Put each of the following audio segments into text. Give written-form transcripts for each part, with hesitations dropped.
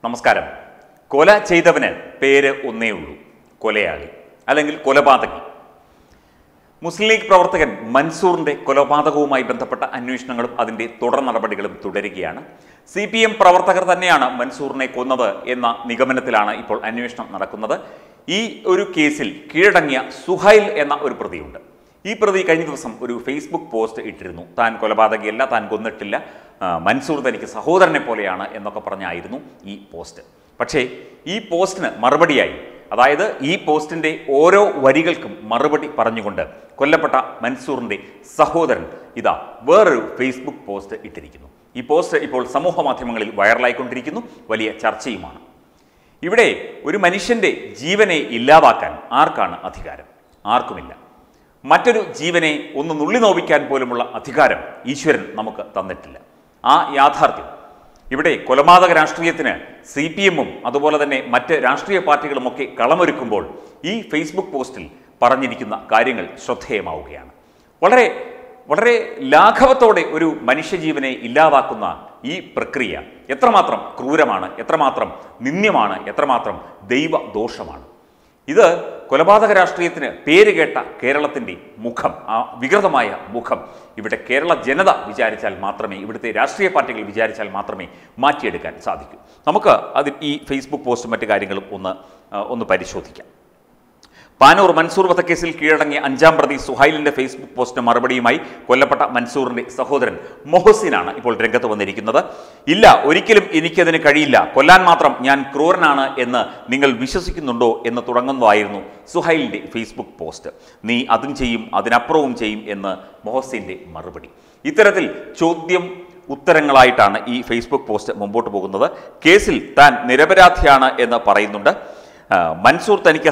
നമസ്കാരം. കൊല ചെയ്തവന് പേര് ഒന്നേ ഉള്ളൂ, കൊലയാളി അല്ലെങ്കിൽ കൊലപാതകി. മുസ്ലിം ലീഗ് പ്രവർത്തകൻ മൻസൂറിന്റെ കൊലപാതകവുമായി ബന്ധപ്പെട്ട അന്വേഷണങ്ങളും അതിന്റെ തുടർ നടപടികളും തുടരുകയാണ്. CPM പ്രവർത്തകർ തന്നെയാണ് മൻസൂറിനെ കൊന്നത് എന്ന നിഗമനത്തിലാണ് ഇപ്പോൾ അന്വേഷണം നടക്കുന്നത്. ഈ ഒരു കേസിൽ കീഴടങ്ങിയ സുഹൈൽ എന്ന ഒരു പ്രതിയുണ്ട്. ഈ പ്രതി കഴിഞ്ഞ ദിവസം ഒരു ഫേസ്ബുക്ക് പോസ്റ്റ് ഇട്ടിരുന്നു. താൻ കൊലപാതകയല്ല, താൻ കൊന്നിട്ടില്ല, മൻസൂർ തനിക്ക് സഹോദരനെ പോലെയാണ് എന്നൊക്കെ പറഞ്ഞായിരുന്നു ഈ പോസ്റ്റ്. പക്ഷേ ഈ പോസ്റ്റിന് മറുപടിയായി, അതായത് ഈ പോസ്റ്റിൻ്റെ ഓരോ വരികൾക്കും മറുപടി പറഞ്ഞുകൊണ്ട് കൊല്ലപ്പെട്ട മൻസൂറിൻ്റെ സഹോദരൻ ഇതാ വേറൊരു ഫേസ്ബുക്ക് പോസ്റ്റ് ഇട്ടിരിക്കുന്നു. ഈ പോസ്റ്റ് ഇപ്പോൾ സമൂഹ മാധ്യമങ്ങളിൽ വൈറലായിക്കൊണ്ടിരിക്കുന്നു, വലിയ ചർച്ചയുമാണ്. ഇവിടെ ഒരു മനുഷ്യൻ്റെ ജീവനെ ഇല്ലാതാക്കാൻ ആർക്കാണ് അധികാരം? ആർക്കുമില്ല. മറ്റൊരു ജീവനെ ഒന്ന് നുള്ളി നോവിക്കാൻ പോലുമുള്ള അധികാരം ഈശ്വരൻ നമുക്ക് തന്നിട്ടില്ല. ആ യാഥാർത്ഥ്യം ഇവിടെ കൊലപാതക രാഷ്ട്രീയത്തിന് CPM-ഉം അതുപോലെ തന്നെ മറ്റ് രാഷ്ട്രീയ പാർട്ടികളുമൊക്കെ കളമൊരുക്കുമ്പോൾ ഈ ഫേസ്ബുക്ക് പോസ്റ്റിൽ പറഞ്ഞിരിക്കുന്ന കാര്യങ്ങൾ ശ്രദ്ധേയമാവുകയാണ്. വളരെ വളരെ ലാഘവത്തോടെ ഒരു മനുഷ്യജീവനെ ഇല്ലാതാക്കുന്ന ഈ പ്രക്രിയ എത്രമാത്രം ക്രൂരമാണ്, എത്രമാത്രം നിന്ദ്യമാണ്, എത്രമാത്രം ദൈവദോഷമാണ്. ഇത് കൊലപാതക രാഷ്ട്രീയത്തിന് പേരുകേട്ട കേരളത്തിൻ്റെ മുഖം, ആ വികൃതമായ മുഖം ഇവിടെ കേരള ജനത വിചാരിച്ചാൽ മാത്രമേ, ഇവിടുത്തെ രാഷ്ട്രീയ പാർട്ടികൾ വിചാരിച്ചാൽ മാത്രമേ മാറ്റിയെടുക്കാൻ സാധിക്കൂ. നമുക്ക് അതിൽ ഈ ഫേസ്ബുക്ക് പോസ്റ്റും മറ്റു കാര്യങ്ങളും ഒന്ന് പരിശോധിക്കാം. പാനൂർ മൻസൂർ വധക്കേസിൽ കീഴടങ്ങിയ 5-ാം പ്രതി സുഹൈലിന്റെ ഫേസ്ബുക്ക് പോസ്റ്റിന് മറുപടിയുമായി കൊല്ലപ്പെട്ട മൻസൂറിന്റെ സഹോദരൻ മൊഹസിനാണ് ഇപ്പോൾ രംഗത്ത് വന്നിരിക്കുന്നത്. ഇല്ല, ഒരിക്കലും എനിക്കതിന് കഴിയില്ല, കൊല്ലാൻ മാത്രം ഞാൻ ക്രൂരനാണ് എന്ന് നിങ്ങൾ വിശ്വസിക്കുന്നുണ്ടോ എന്ന് തുടങ്ങുന്നതായിരുന്നു സുഹൈലിന്റെ ഫേസ്ബുക്ക് പോസ്റ്റ്. നീ അതും ചെയ്യും, അതിനപ്പുറവും ചെയ്യും എന്ന് മൊഹസിന്റെ മറുപടി. ഇത്തരത്തിൽ ചോദ്യം ഉത്തരങ്ങളായിട്ടാണ് ഈ ഫേസ്ബുക്ക് പോസ്റ്റ് മുമ്പോട്ട് പോകുന്നത്. കേസിൽ താൻ നിരപരാധിയാണ് എന്ന് പറയുന്നുണ്ട്. മൻസൂർ തനിക്ക്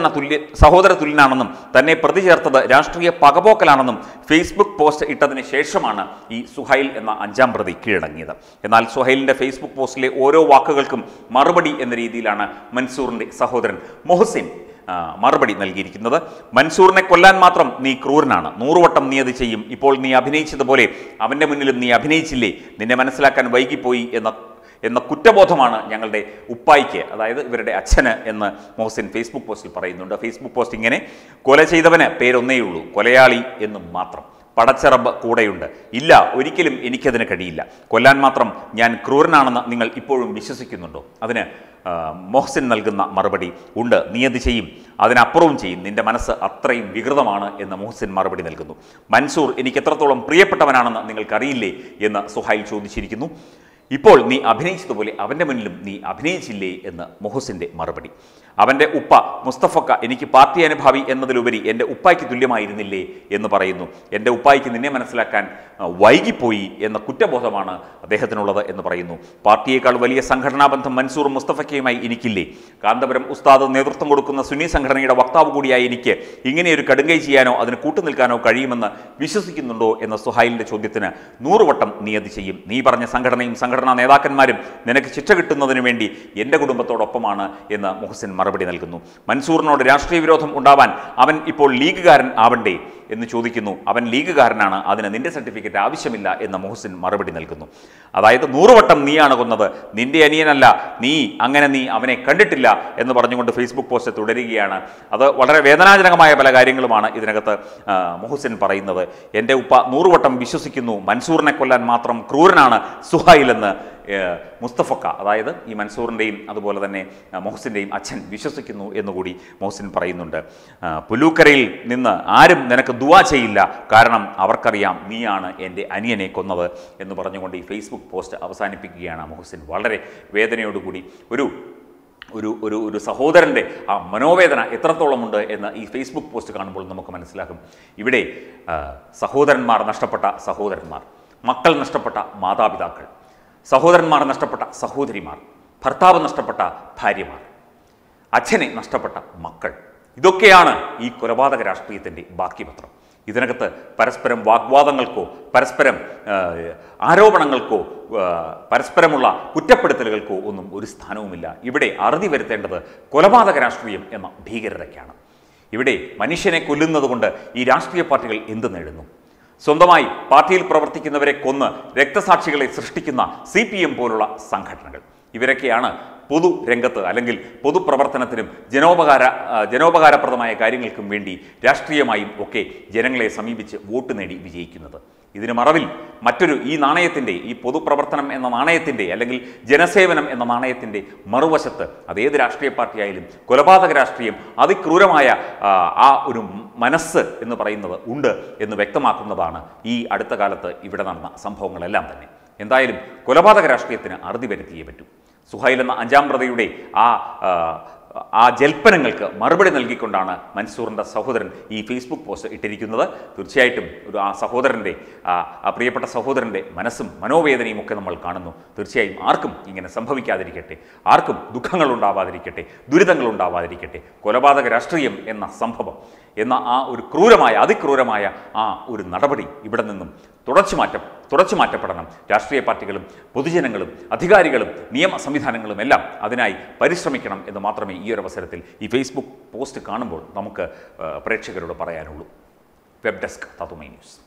സഹോദര തുല്യനാണെന്നും തന്നെ പ്രതി ചേർത്തത് രാഷ്ട്രീയ പകപോക്കലാണെന്നും ഫേസ്ബുക്ക് പോസ്റ്റ് ഇട്ടതിന് ശേഷമാണ് ഈ സുഹൈൽ എന്ന 5-ാം പ്രതി കീഴടങ്ങിയത്. എന്നാൽ സുഹൈലിന്റെ ഫേസ്ബുക്ക് പോസ്റ്റിലെ ഓരോ വാക്കുകൾക്കും മറുപടി എന്ന രീതിയിലാണ് മൻസൂറിന്റെ സഹോദരൻ മൊഹസിൻ മറുപടി നൽകിയിരിക്കുന്നത്. മൻസൂറിനെ കൊല്ലാൻ മാത്രം നീ ക്രൂരനാണ്, 100 വട്ടം നീ അത് ചെയ്യും. ഇപ്പോൾ നീ അഭിനയിച്ചതുപോലെ അവൻ്റെ മുന്നിലും നീ അഭിനയിച്ചില്ലേ, നിന്നെ മനസ്സിലാക്കാൻ വൈകിപ്പോയി എന്ന കുറ്റബോധമാണ് ഞങ്ങളുടെ ഉപ്പായിക്ക്, അതായത് ഇവരുടെ അച്ഛന് എന്ന് മൊഹസിൻ ഫേസ്ബുക്ക് പോസ്റ്റിൽ പറയുന്നുണ്ട്. ഫേസ്ബുക്ക് പോസ്റ്റ് ഇങ്ങനെ: കൊല ചെയ്തവന് പേരൊന്നേയുള്ളൂ, കൊലയാളി എന്നും മാത്രം. പടച്ചറബ് കൂടെയുണ്ട്. ഇല്ല, ഒരിക്കലും എനിക്കതിന് കഴിയില്ല, കൊല്ലാൻ മാത്രം ഞാൻ ക്രൂരനാണെന്ന് നിങ്ങൾ ഇപ്പോഴും വിശ്വസിക്കുന്നുണ്ടോ? അതിന് മൊഹസിൻ നൽകുന്ന മറുപടി: ഉണ്ട്, നീ അത് ചെയ്യും, അതിനപ്പുറവും ചെയ്യും, നിന്റെ മനസ്സ് അത്രയും വികൃതമാണ് എന്ന് മൊഹസിൻ മറുപടി നൽകുന്നു. മൻസൂർ എനിക്ക് എത്രത്തോളം പ്രിയപ്പെട്ടവനാണെന്ന് നിങ്ങൾക്കറിയില്ലേ എന്ന് സുഹൈൽ ചോദിച്ചിരിക്കുന്നു. ഇപ്പോൾ നീ അഭിനയിച്ചതുപോലെ അവൻ്റെ മുന്നിലും നീ അഭിനയിച്ചില്ലേ എന്ന് മൊഹസിൻ്റെ മറുപടി. അവൻ്റെ ഉപ്പ മുസ്തഫക്ക എനിക്ക് പാർട്ടി അനുഭാവി എന്നതിലുപരി എൻ്റെ ഉപ്പായ്ക്ക് തുല്യമായിരുന്നില്ലേ എന്ന് പറയുന്നു. എൻ്റെ ഉപ്പായ്ക്ക് നിന്നെ മനസ്സിലാക്കാൻ വൈകിപ്പോയി എന്ന കുറ്റബോധമാണ് അദ്ദേഹത്തിനുള്ളത് എന്ന് പറയുന്നു. പാർട്ടിയേക്കാൾ വലിയ സംഘടനാ ബന്ധം മൻസൂറും മുസ്തഫക്കയുമായി എനിക്കില്ലേ? കാന്തപുരം ഉസ്താദ് നേതൃത്വം കൊടുക്കുന്ന സുന്നി സംഘടനയുടെ വക്താവ് കൂടിയായി എനിക്ക് ഇങ്ങനെയൊരു കടുങ്കൈ ചെയ്യാനോ അതിന് കൂട്ടുനിൽക്കാനോ കഴിയുമെന്ന് വിശ്വസിക്കുന്നുണ്ടോ എന്ന സുഹൈലിൻ്റെ ചോദ്യത്തിന് 100 വട്ടം നീ അത് ചെയ്യും. നീ പറഞ്ഞ സംഘടനയും സംഘടനാ നേതാക്കന്മാരും നിനക്ക് ശിക്ഷ കിട്ടുന്നതിന് വേണ്ടി എൻ്റെ കുടുംബത്തോടൊപ്പമാണ് എന്ന് മൊഹസിൻ മറുപടി നൽകുന്നു. മൻസൂറിനോട് രാഷ്ട്രീയ വിരോധം ഉണ്ടാവാൻ അവൻ ഇപ്പോൾ ലീഗുകാരൻ ആവണ്ടേ എന്ന് ചോദിക്കുന്നു. അവൻ ലീഗുകാരനാണ്, അതിന് നിന്റെ സർട്ടിഫിക്കറ്റ് ആവശ്യമില്ല എന്ന് മൊഹസിൻ മറുപടി നൽകുന്നു. അതായത് 100 വട്ടം നീയാണ് കൊന്നത്, നിന്റെ അനിയനല്ല, നീ അവനെ കണ്ടിട്ടില്ല എന്ന് പറഞ്ഞുകൊണ്ട് ഫേസ്ബുക്ക് പോസ്റ്റ് തുടരുകയാണ്. അത് വളരെ വേദനാജനകമായ പല കാര്യങ്ങളുമാണ് ഇതിനകത്ത് മൊഹസിൻ പറയുന്നത്. എൻ്റെ ഉപ്പ 100 വട്ടം വിശ്വസിക്കുന്നു, മൻസൂറിനെ കൊല്ലാൻ മാത്രം ക്രൂരനാണ് സുഹൈൽ എന്ന് മുസ്തഫക്ക, അതായത് ഈ മൻസൂറിൻ്റെയും അതുപോലെ തന്നെ മൊഹസിൻ്റെയും അച്ഛൻ വിശ്വസിക്കുന്നു എന്നുകൂടി മൊഹസിൻ പറയുന്നുണ്ട്. പുലൂക്കരയിൽ നിന്ന് ആരും നിനക്ക് ദുആ ചെയ്യില്ല, കാരണം അവർക്കറിയാം നീയാണ് എൻ്റെ അനിയനെ കൊന്നത് എന്ന് പറഞ്ഞുകൊണ്ട് ഈ ഫേസ്ബുക്ക് പോസ്റ്റ് അവസാനിപ്പിക്കുകയാണ് മൊഹസിൻ. വളരെ വേദനയോടുകൂടി ഒരു സഹോദരൻ്റെ ആ മനോവേദന എത്രത്തോളമുണ്ട് എന്ന് ഈ ഫേസ്ബുക്ക് പോസ്റ്റ് കാണുമ്പോൾ നമുക്ക് മനസ്സിലാക്കും. ഇവിടെ സഹോദരന്മാർ നഷ്ടപ്പെട്ട സഹോദരന്മാർ, മക്കൾ നഷ്ടപ്പെട്ട മാതാപിതാക്കൾ, സഹോദരന്മാർ നഷ്ടപ്പെട്ട സഹോദരിമാർ, ഭർത്താവ് നഷ്ടപ്പെട്ട ഭാര്യമാർ, അച്ഛനെ നഷ്ടപ്പെട്ട മക്കൾ, ഇതൊക്കെയാണ് ഈ കൊലപാതക രാഷ്ട്രീയത്തിൻ്റെ ബാക്കി പത്രം. ഇതിനകത്ത് പരസ്പരം വാഗ്വാദങ്ങൾക്കോ പരസ്പരം ആരോപണങ്ങൾക്കോ പരസ്പരമുള്ള കുറ്റപ്പെടുത്തലുകൾക്കോ ഒന്നും ഒരു സ്ഥാനവുമില്ല. ഇവിടെ അറുതി വരുത്തേണ്ടത് കൊലപാതക രാഷ്ട്രീയം എന്ന ഭീകരതയ്ക്കാണ്. ഇവിടെ മനുഷ്യനെ കൊല്ലുന്നത് കൊണ്ട് ഈ രാഷ്ട്രീയ പാർട്ടികൾ എന്ത് നേടുന്നു? സ്വന്തമായി പാർട്ടിയിൽ പ്രവർത്തിക്കുന്നവരെ കൊന്ന് രക്തസാക്ഷികളെ സൃഷ്ടിക്കുന്ന CPM പോലുള്ള സംഘടനകൾ, ഇവരൊക്കെയാണ് പൊതു രംഗത്ത് അല്ലെങ്കിൽ പൊതുപ്രവർത്തനത്തിനും ജനോപകാരപ്രദമായ കാര്യങ്ങൾക്കും വേണ്ടി രാഷ്ട്രീയമായും ഒക്കെ ജനങ്ങളെ സമീപിച്ച് വോട്ട് നേടി വിജയിക്കുന്നത്. ഇതിന് മറവിൽ മറ്റൊരു ഈ നാണയത്തിൻ്റെ, ഈ പൊതുപ്രവർത്തനം എന്ന നാണയത്തിൻ്റെ അല്ലെങ്കിൽ ജനസേവനം എന്ന നാണയത്തിൻ്റെ മറുവശത്ത് അതേത് രാഷ്ട്രീയ പാർട്ടിയായാലും കൊലപാതക രാഷ്ട്രീയം, അതിക്രൂരമായ ആ ഒരു മനസ്സ് എന്ന് പറയുന്നത് ഉണ്ട് എന്ന് വ്യക്തമാക്കുന്നതാണ് ഈ അടുത്ത കാലത്ത് ഇവിടെ നടന്ന സംഭവങ്ങളെല്ലാം തന്നെ. എന്തായാലും കൊലപാതക രാഷ്ട്രീയത്തിന് അറുതി വരുത്തിയേ പറ്റൂ. സുഹൈൽ എന്ന 5-ാം പ്രതിയുടെ ആ ജൽപ്പനങ്ങൾക്ക് മറുപടി നൽകിക്കൊണ്ടാണ് മൻസൂറിൻ്റെ സഹോദരൻ ഈ ഫേസ്ബുക്ക് പോസ്റ്റ് ഇട്ടിരിക്കുന്നത്. തീർച്ചയായിട്ടും ആ സഹോദരൻ്റെ, ആ പ്രിയപ്പെട്ട സഹോദരൻ്റെ മനസ്സും മനോവേദനയും ഒക്കെ നമ്മൾ കാണുന്നു. തീർച്ചയായും ആർക്കും ഇങ്ങനെ സംഭവിക്കാതിരിക്കട്ടെ, ആർക്കും ദുഃഖങ്ങൾ ഉണ്ടാവാതിരിക്കട്ടെ, ദുരിതങ്ങൾ ഉണ്ടാവാതിരിക്കട്ടെ. കൊലപാതക രാഷ്ട്രീയം എന്ന സംഭവം, എന്ന ആ ഒരു അതിക്രൂരമായ ആ ഒരു നടപടി ഇവിടെ നിന്നും തുടച്ചു മാറ്റപ്പെടണം. രാഷ്ട്രീയ പാർട്ടികളും പൊതുജനങ്ങളും അധികാരികളും നിയമ സംവിധാനങ്ങളും എല്ലാം അതിനായി പരിശ്രമിക്കണം എന്ന് മാത്രമേ ഈ ഒരു അവസരത്തിൽ ഈ ഫേസ്ബുക്ക് പോസ്റ്റ് കാണുമ്പോൾ നമുക്ക് പ്രേക്ഷകരോട് പറയാനുള്ളൂ. Web desk Tatwamayi news.